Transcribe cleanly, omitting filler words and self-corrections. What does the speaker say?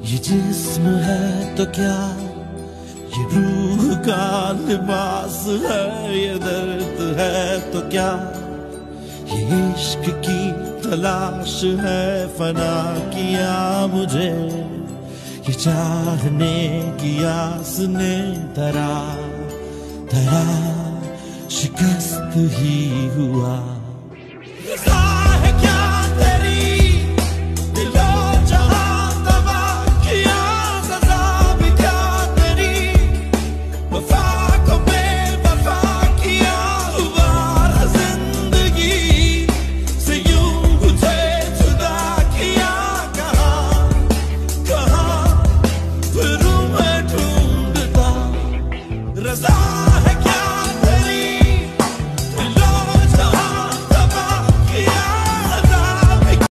ये जिस्म है तो क्या, ये रूह का लिबास है, ये दर्द है तो क्या, ये इश्क की तलाश है, फना किया मुझे ये चाहने की आस ने धरा शिकस्त ही हुआ।